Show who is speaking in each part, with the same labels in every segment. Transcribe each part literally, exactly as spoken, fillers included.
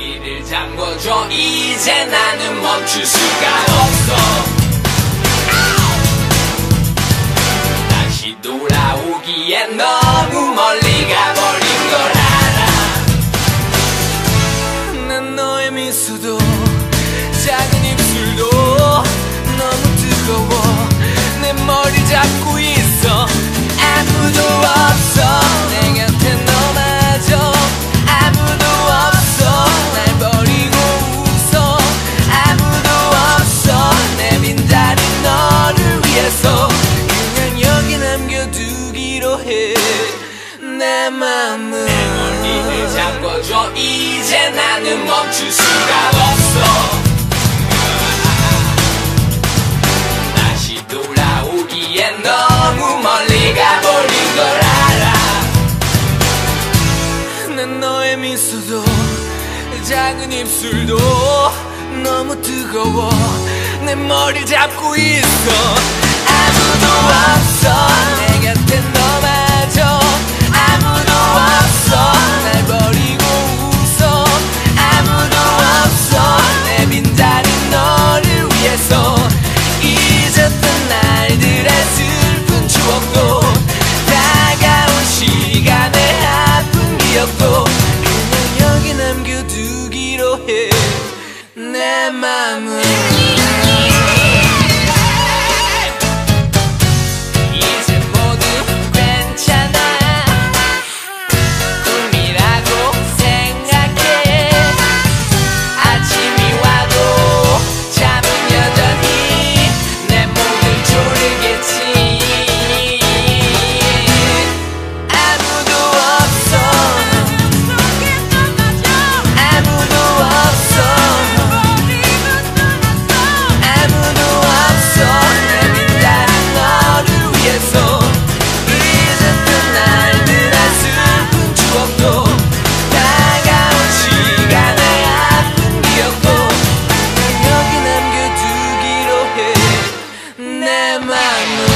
Speaker 1: 머리를 잠궈줘. 이제 나는 멈출 수가 없어. 다시 돌아오기엔 너무 멀리 가버린 걸 알아. 난 너의 미소도 작은 입술도 너무 뜨거워. 내 머리 잡고 있어. 아무도 없어 내 곁에 너마저. 아무도 없어 날 버리고 웃어. 아무도 없어 내 빈자리 너를 위해서. 그냥 여기 남겨두기로 해 내 맘을. 내 머리를 잠궈줘. 이제 나는 멈출 수가 없어. 다시 돌아오기엔 너무 멀리 가버린 걸 알아. 난 너의 미소도 작은 입술도 너무 뜨거워. 내 머리 잡고 있어. 아무도 없어 내 곁에 너마저. 아무도 없어 날 버리고 웃어. 아무도 없어 내 빈자리 너를 위해서. 잊었던 날들의 슬픈 추억도 다가온 시간의 아픈 기억도 그냥 여기 남겨두기로 해 내 맘을. 이제 모두 괜찮아. 꿈이라고 생각해. 아침이 와도 잠은 여전히 내 몸을 조르겠지. 아무도 없어. 아무도 없어. 아무도 없어 내 빈자리 너를 위해서. 잊었던 날들의 슬픈 추억도 다가온 시간의 아픈 기억도 여기 남겨두기로 해 내 맘을.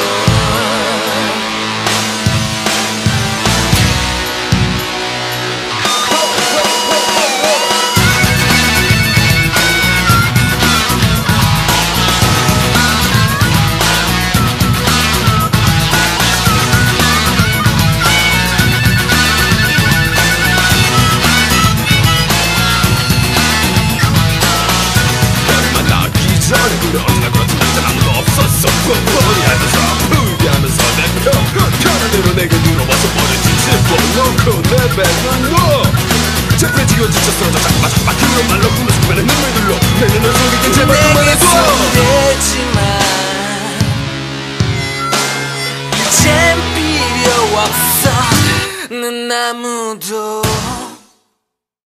Speaker 2: 만나기 전에 그래 언제나 그렇던 남자 아무도 없었어. 뻔뻔히 하면서 아프게 하면서 내 편 편한 대로 내게 물어봐서 버려진 집어넣고 내 배는 너 재패지고 지쳐 쓰러져 자꾸만 자꾸만 그런 말로 꿈에서 꾸며낸 눈물들로 내 눈을 속이긴 제발 그만해줘.
Speaker 1: 내게서 되지만 이젠 필요 없어. 난 아무도